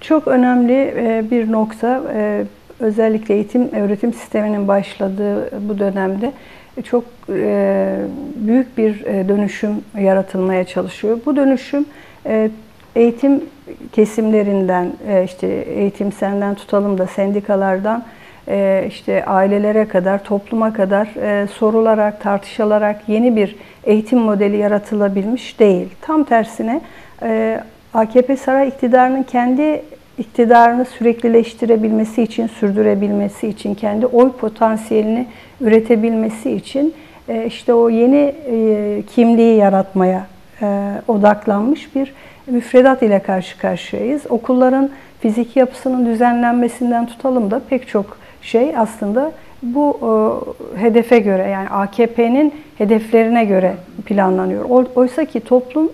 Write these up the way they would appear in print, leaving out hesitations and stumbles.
çok önemli bir nokta. Özellikle eğitim, öğretim sisteminin başladığı bu dönemde çok büyük bir dönüşüm yaratılmaya çalışıyor. Bu dönüşüm eğitim kesimlerinden, işte eğitimselden tutalım da sendikalardan, işte ailelere kadar, topluma kadar sorularak, tartışılarak yeni bir eğitim modeli yaratılabilmiş değil. Tam tersine AKP saray iktidarının kendi iktidarını süreklileştirebilmesi için, sürdürebilmesi için, kendi oy potansiyelini üretebilmesi için işte o yeni kimliği yaratmaya odaklanmış bir müfredat ile karşı karşıyayız. Okulların fiziki yapısının düzenlenmesinden tutalım da pek çok şey aslında bu hedefe göre, yani AKP'nin hedeflerine göre planlanıyor. Oysa ki toplum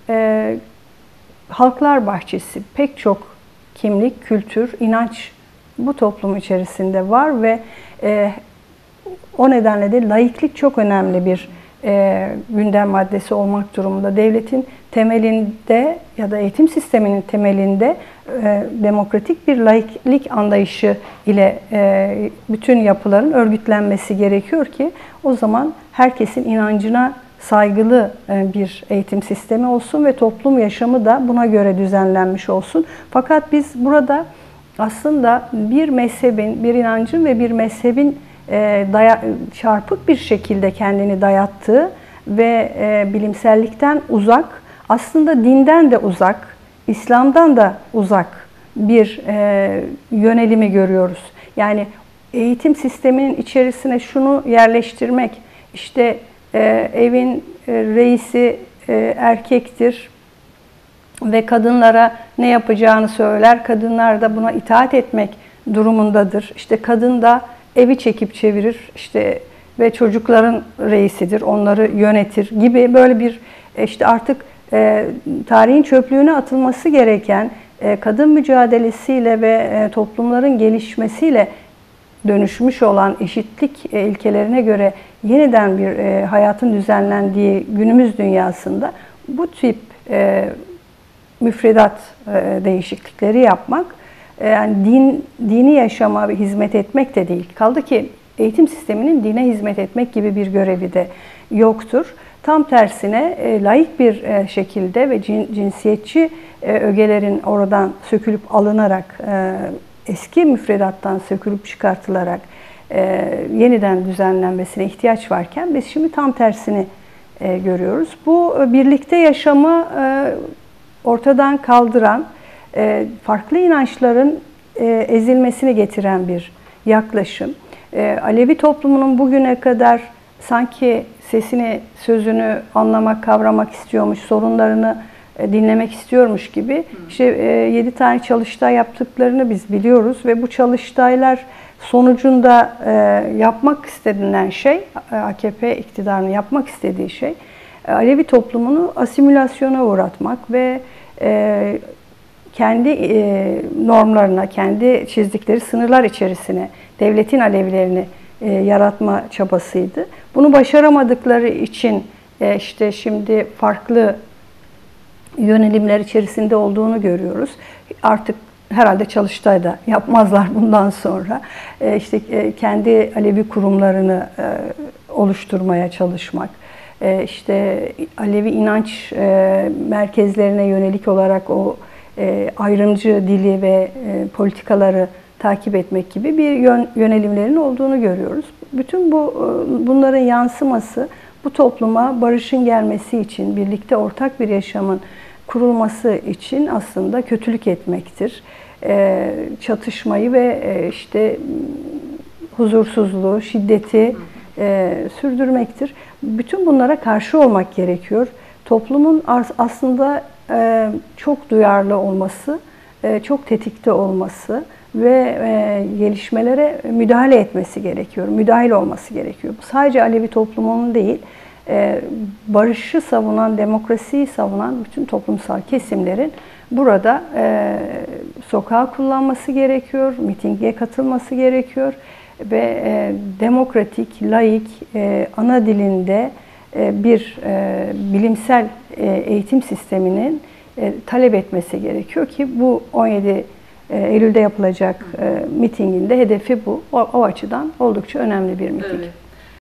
halklar bahçesi, pek çok kimlik, kültür, inanç bu toplum içerisinde var ve o nedenle de laiklik çok önemli bir gündem maddesi olmak durumunda. Devletin temelinde ya da eğitim sisteminin temelinde demokratik bir laiklik anlayışı ile bütün yapıların örgütlenmesi gerekiyor ki o zaman herkesin inancına saygılı bir eğitim sistemi olsun ve toplum yaşamı da buna göre düzenlenmiş olsun. Fakat biz burada aslında bir mezhebin, bir inancın ve bir mezhebin çarpık bir şekilde kendini dayattığı ve bilimsellikten uzak, aslında dinden de uzak, İslam'dan da uzak bir yönelimi görüyoruz. Yani eğitim sisteminin içerisine şunu yerleştirmek, işte evin reisi erkektir ve kadınlara ne yapacağını söyler, kadınlar da buna itaat etmek durumundadır. İşte kadın da evi çekip çevirir işte ve çocukların reisidir, onları yönetir gibi böyle bir işte artık tarihin çöplüğüne atılması gereken kadın mücadelesiyle ve toplumların gelişmesiyle dönüşmüş olan eşitlik ilkelerine göre yeniden bir hayatın düzenlendiği günümüz dünyasında bu tip müfredat değişiklikleri yapmak, yani dini yaşama hizmet etmek de değil. Kaldı ki eğitim sisteminin dine hizmet etmek gibi bir görevi de yoktur. Tam tersine laik bir şekilde ve cinsiyetçi ögelerin oradan sökülüp alınarak, eski müfredattan sökülüp çıkartılarak yeniden düzenlenmesine ihtiyaç varken biz şimdi tam tersini görüyoruz. Bu birlikte yaşamı ortadan kaldıran, farklı inançların ezilmesini getiren bir yaklaşım. Alevi toplumunun bugüne kadar sanki sesini, sözünü anlamak, kavramak istiyormuş, sorunlarını dinlemek istiyormuş gibi işte 7 tane çalıştay yaptıklarını biz biliyoruz ve bu çalıştaylar sonucunda yapmak istenilen şey, AKP iktidarının yapmak istediği şey, Alevi toplumunu asimilasyona uğratmak ve kendi normlarına, kendi çizdikleri sınırlar içerisine devletin Alevilerini yaratma çabasıydı. Bunu başaramadıkları için işte şimdi farklı yönelimler içerisinde olduğunu görüyoruz. Artık herhalde çalıştayda yapmazlar bundan sonra. İşte kendi Alevi kurumlarını oluşturmaya çalışmak, işte Alevi inanç merkezlerine yönelik olarak o ayrımcı dili ve politikaları takip etmek gibi bir yönelimlerin olduğunu görüyoruz. Bütün bunların yansıması bu topluma barışın gelmesi için, birlikte ortak bir yaşamın kurulması için aslında kötülük etmektir. Çatışmayı ve işte huzursuzluğu, şiddeti sürdürmektir. Bütün bunlara karşı olmak gerekiyor. Toplumun aslında çok duyarlı olması, çok tetikte olması ve gelişmelere müdahale etmesi gerekiyor, müdahil olması gerekiyor. Bu sadece Alevi toplumunun değil, barışı savunan, demokrasiyi savunan bütün toplumsal kesimlerin burada sokağa kullanması gerekiyor, mitinge katılması gerekiyor ve demokratik, laik, ana dilinde bir bilimsel eğitim sisteminin talep etmesi gerekiyor ki bu 17 Eylül'de yapılacak mitinginde hedefi bu. O açıdan oldukça önemli bir miting. Evet.